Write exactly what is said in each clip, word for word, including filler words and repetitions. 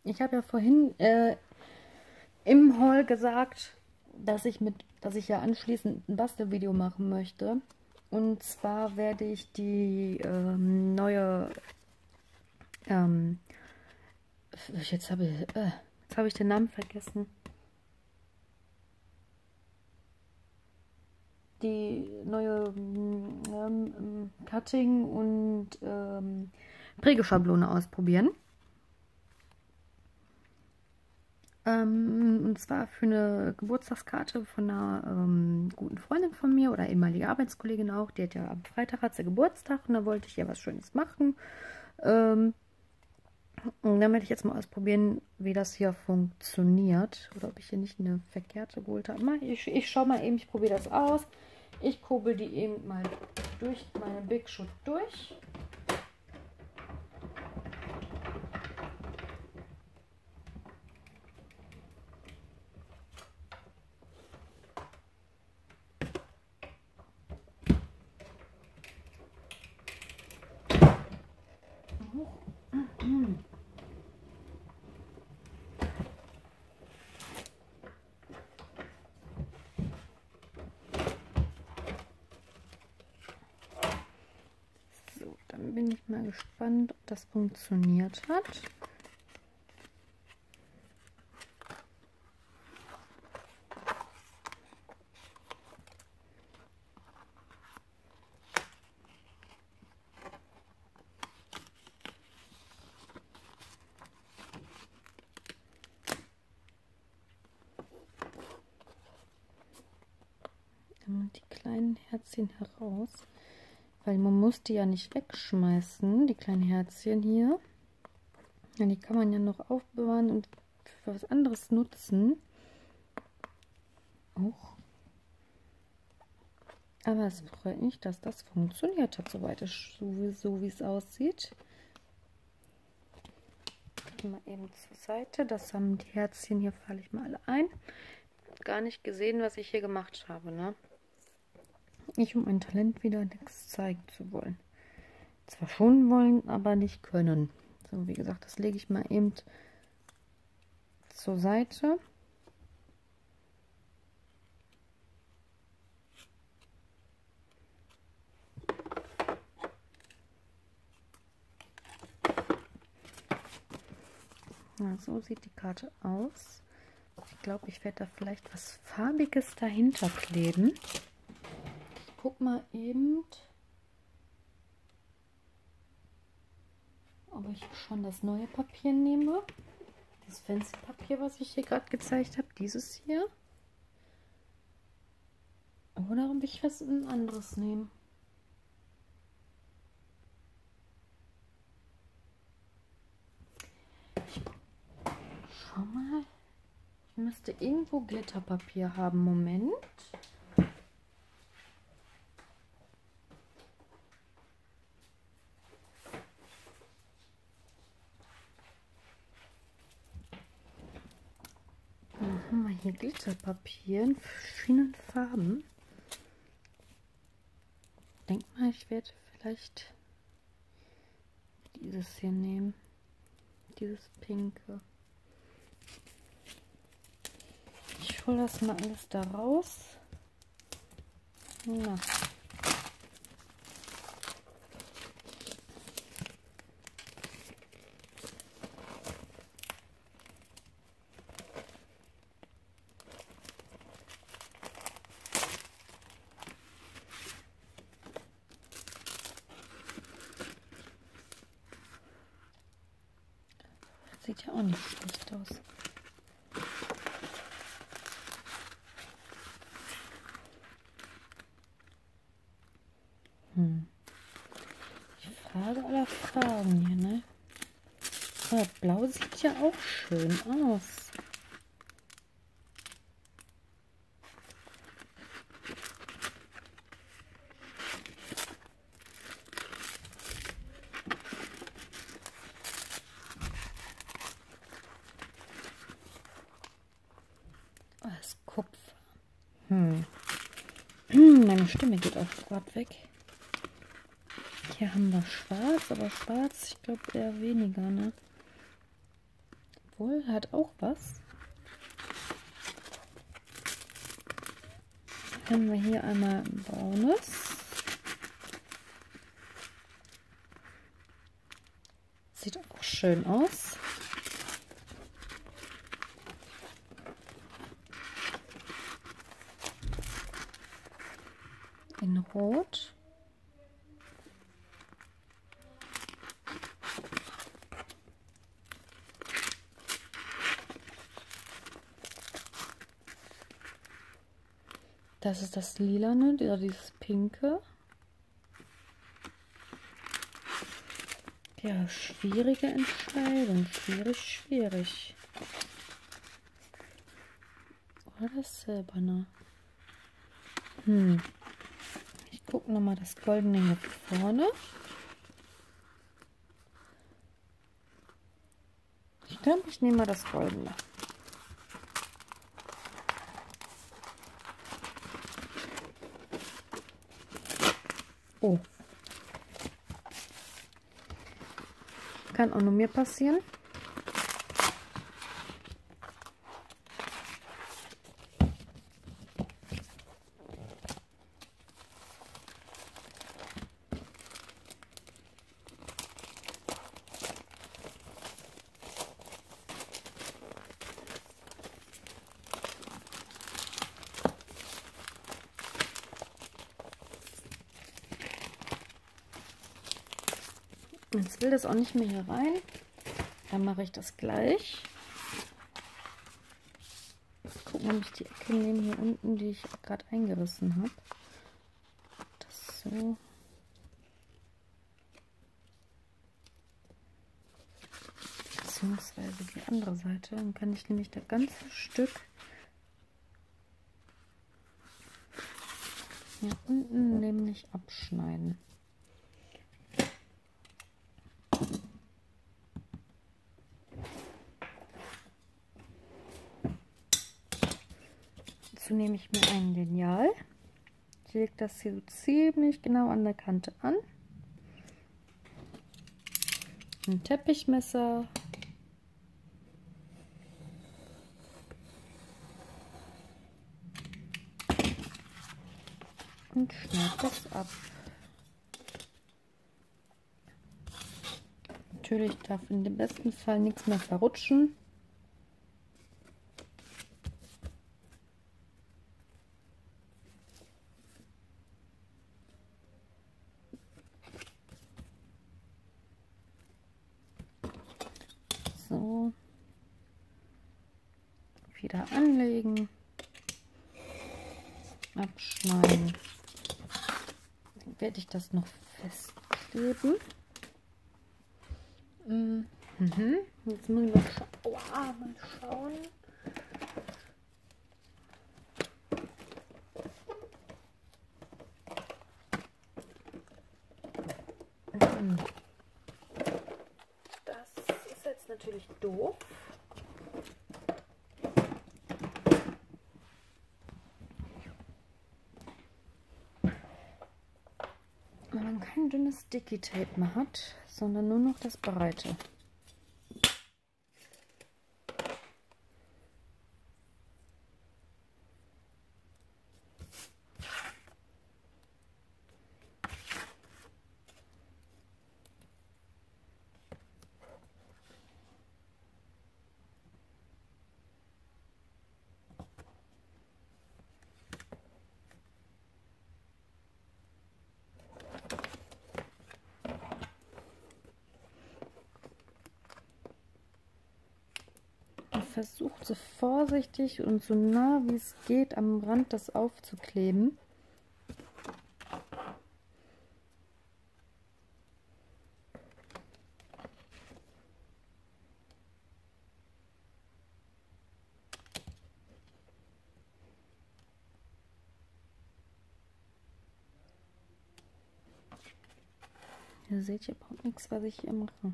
Ich habe ja vorhin äh, im Haul gesagt, dass ich mit, dass ich ja anschließend ein Bastelvideo machen möchte. Und zwar werde ich die ähm, neue ähm, jetzt habe ich, äh, jetzt habe ich den Namen vergessen. Die neue ähm, Cutting und ähm, Prägeschablone ausprobieren. Ähm, und zwar für eine Geburtstagskarte von einer ähm, guten Freundin von mir oder ehemalige Arbeitskollegin auch. Die hat ja am Freitag hat sie Geburtstag und da wollte ich ihr was Schönes machen. Ähm, und dann werde ich jetzt mal ausprobieren, wie das hier funktioniert. Oder ob ich hier nicht eine verkehrte geholt habe. Ich, ich schaue mal eben, ich probiere das aus. Ich kurbel die eben mal durch meine Big Shot durch. So, dann bin ich mal gespannt, ob das funktioniert hat. Die kleinen Herzchen heraus, weil man muss die ja nicht wegschmeißen, die kleinen Herzchen hier. Ja, die kann man ja noch aufbewahren und für was anderes nutzen. Auch. Aber es freut mich, dass das funktioniert hat, soweit es sowieso wie es aussieht. Mal eben zur Seite, das haben die Herzchen hier, falle ich mal alle ein. Gar nicht gesehen, was ich hier gemacht habe, ne? Ich, um mein Talent wieder nichts zeigen zu wollen. Zwar schon wollen, aber nicht können. So, wie gesagt, das lege ich mal eben zur Seite. Ja, so sieht die Karte aus. Ich glaube, ich werde da vielleicht was Farbiges dahinter kleben. Guck mal eben, ob ich schon das neue Papier nehme. Das Fancy Papier, was ich hier gerade gezeigt habe, dieses hier. Oder ob ich was ein anderes nehme. Schau mal. Ich müsste irgendwo Glitterpapier haben. Moment. Dann haben wir hier Glitterpapier in verschiedenen Farben. Ich denke mal, ich werde vielleicht dieses hier nehmen. Dieses pinke. Ich hole das mal alles da raus. Na. Sieht ja auch nicht schlecht aus. Hm. Die Frage aller Fragen hier, ne? Aber Blau sieht ja auch schön aus. Oh, das ist Kupfer. Hm. Meine Stimme geht auch gerade weg. Hier haben wir schwarz, aber schwarz, ich glaube eher weniger, ne? Obwohl, hat auch was. Dann haben wir hier einmal ein braunes. Sieht auch schön aus. In Rot. Das ist das Lilane, oder dieses Pinke. Ja, schwierige Entscheidung. Schwierig, schwierig. Oder das Silberne. Hm. Ich gucke nochmal das Goldene hier vorne. Ich glaube, ich nehme mal das Goldene. Oh. Kann auch nur mir passieren. Jetzt will das auch nicht mehr hier rein. Dann mache ich das gleich. Ich gucke nämlich die Ecke neben hier unten, die ich gerade eingerissen habe. Das so. Beziehungsweise die andere Seite. Dann kann ich nämlich das ganze Stück hier unten nämlich abschneiden. Dazu nehme ich mir ein Lineal. Ich lege das hier so ziemlich genau an der Kante an. Ein Teppichmesser. Und schneide das ab. Natürlich darf in dem besten Fall nichts mehr verrutschen. So. Wieder anlegen. Abschneiden. Dann werde ich das noch festkleben. Mhm. Jetzt muss ich mal, scha oh, mal schauen. Mhm. Das ist jetzt natürlich doof. Wenn man kein dünnes Sticky Tape mehr hat, sondern nur noch das breite. Versucht so vorsichtig und so nah wie es geht am Rand das aufzukleben. Ihr seht hier überhaupt nichts, was ich hier mache.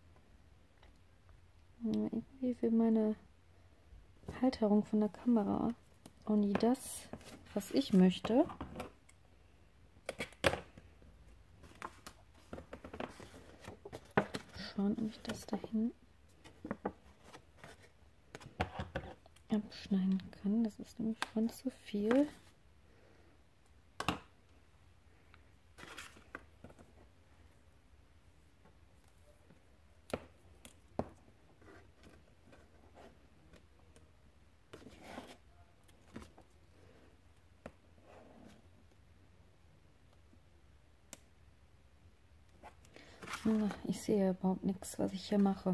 Irgendwie will meine Halterung von der Kamera auch nie das, was ich möchte. Schauen, ob ich das da hinten abschneiden kann. Das ist nämlich schon zu viel. Na, ich sehe überhaupt nichts, was ich hier mache.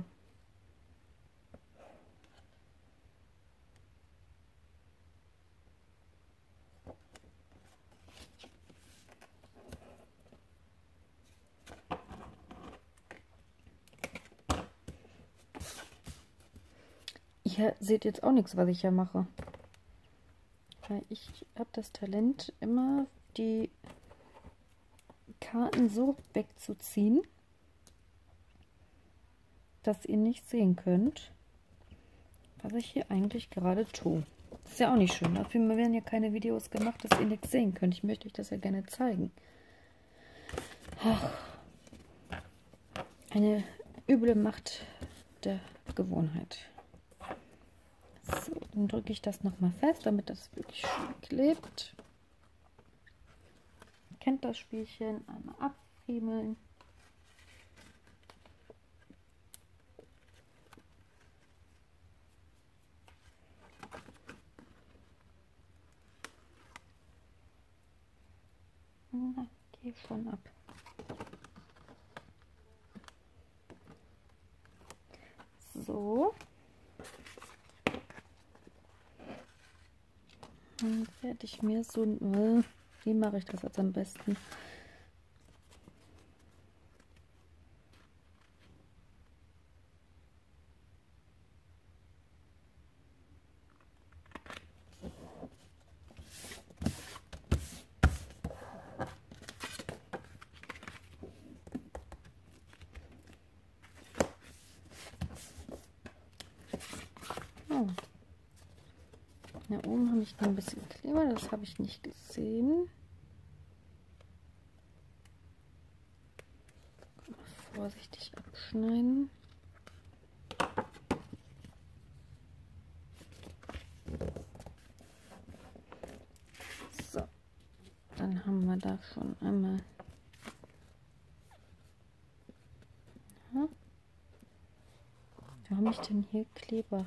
Ihr seht jetzt auch nichts, was ich hier mache. Weil ich habe das Talent, immer die Karten so wegzuziehen, dass ihr nicht sehen könnt, was ich hier eigentlich gerade tue. Das ist ja auch nicht schön. Dafür werden ja keine Videos gemacht, dass ihr nichts sehen könnt. Ich möchte euch das ja gerne zeigen. Ach, eine üble Macht der Gewohnheit. So, dann drücke ich das nochmal fest, damit das wirklich schön klebt. Ihr kennt das Spielchen. Einmal abfriemeln. Na, geh schon ab. So. Dann werde ich mir so, äh, wie mache ich das jetzt am besten? Oh. Da oben habe ich noch ein bisschen Kleber, das habe ich nicht gesehen. Vorsichtig abschneiden. So, dann haben wir da schon einmal. Ja. Wo habe ich denn hier Kleber?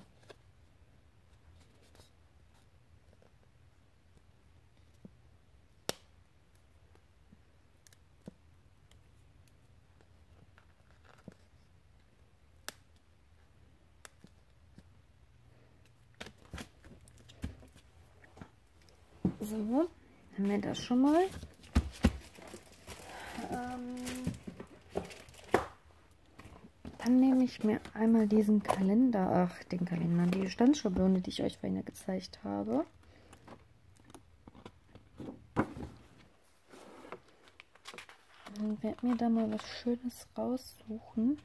So, haben wir das schon mal. Ähm, dann nehme ich mir einmal diesen Kalender, ach den Kalender, die Standschablone, die ich euch vorhin gezeigt habe. Und werde mir da mal was Schönes raussuchen.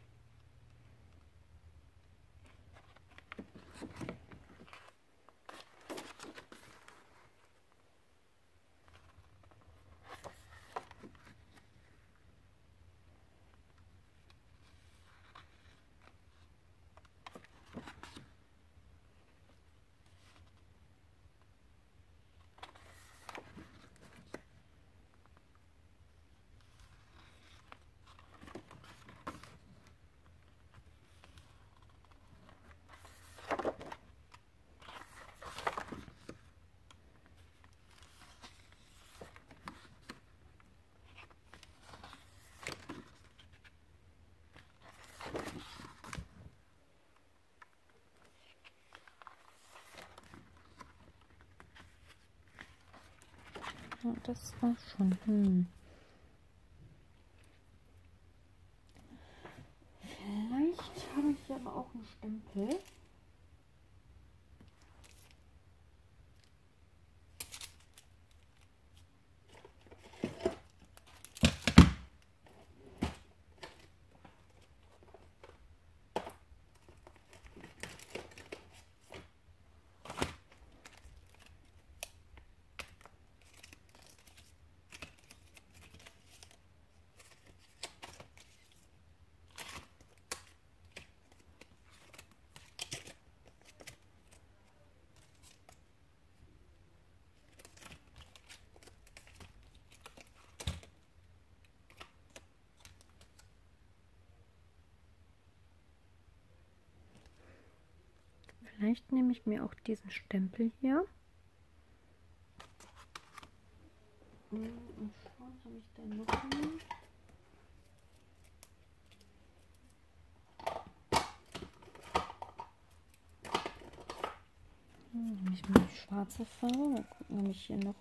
Ja, das war schon. Hm. Vielleicht habe ich hier aber auch einen Stempel. Vielleicht nehme ich mir auch diesen Stempel hier. Und schauen, habe ich da noch einen? Hm, nehme ich mal die schwarze Farbe. Mal gucken, ob ich hier noch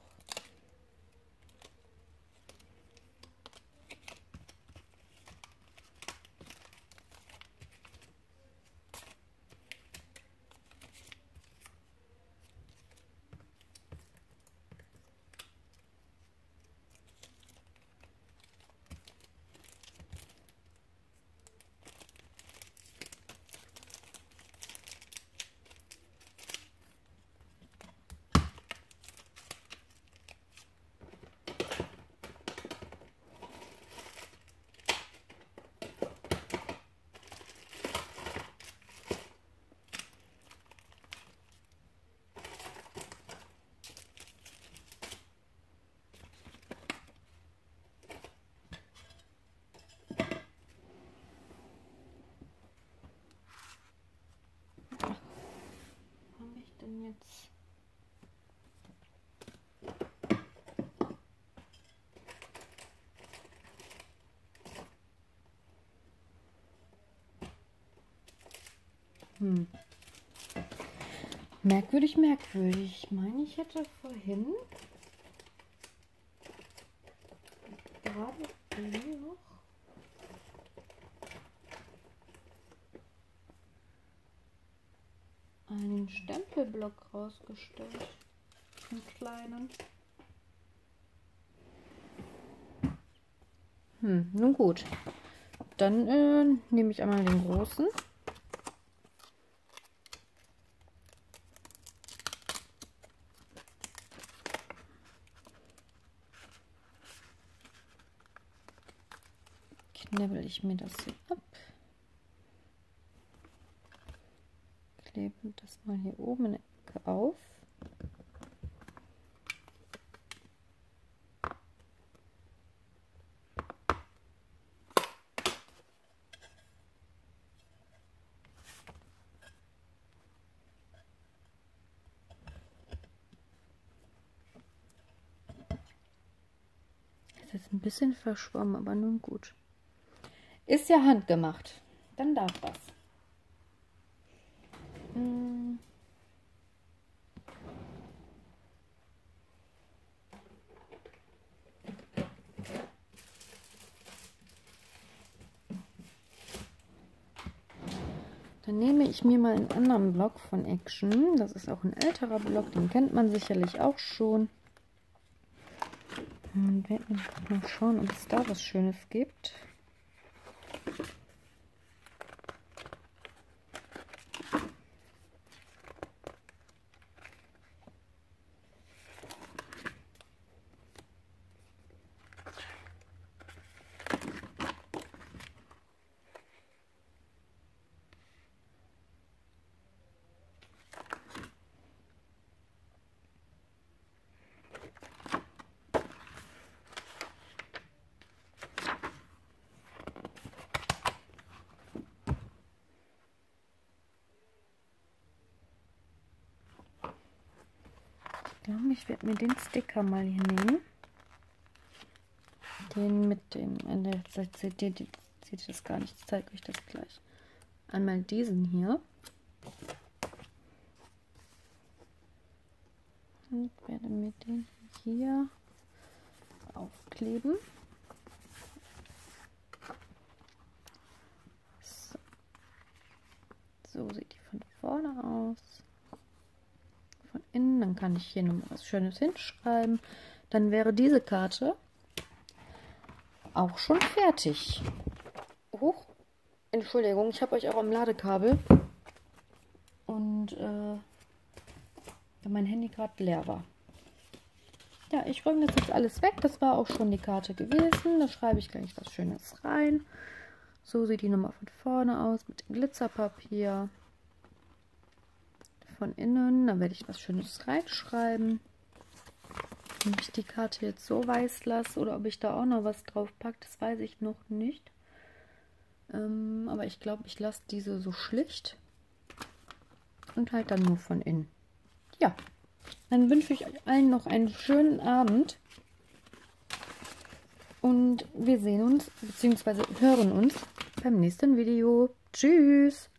denn jetzt? Hm. Merkwürdig, merkwürdig. Ich meine, ich hätte vorhin gerade hier noch einen Stempelblock rausgestellt. Einen kleinen. Hm, nun gut. Dann äh, nehme ich einmal den großen. Knibbel ich mir das hier ab. Klebe das mal hier oben in der Ecke auf. Das ist ein bisschen verschwommen, aber nun gut. Ist ja handgemacht. Dann darf das. Hm. Dann nehme ich mir mal einen anderen Block von Action. Das ist auch ein älterer Block, den kennt man sicherlich auch schon. Und werde mir mal schauen, ob es da was Schönes gibt. Ich glaube, ich werde mir den Sticker mal hier nehmen. Den mit dem, in der seht ihr, seht ihr das gar nicht, ich zeige euch das gleich. Einmal diesen hier. Und werde mir den hier aufkleben. So, so sieht die von vorne aus. Von innen, dann kann ich hier noch was Schönes hinschreiben. Dann wäre diese Karte auch schon fertig. Huch, Entschuldigung, ich habe euch auch am Ladekabel und äh, da mein Handy gerade leer war. Ja, ich räume das jetzt alles weg. Das war auch schon die Karte gewesen. Da schreibe ich gleich was Schönes rein. So sieht die Nummer von vorne aus mit dem Glitzerpapier. Von innen, da werde ich was Schönes reinschreiben. Ob ich die Karte jetzt so weiß lasse oder ob ich da auch noch was drauf packe, das weiß ich noch nicht. Ähm, aber ich glaube, ich lasse diese so schlicht. und halt dann nur von innen. Ja, dann wünsche ich euch allen noch einen schönen Abend. Und wir sehen uns, beziehungsweise hören uns beim nächsten Video. Tschüss!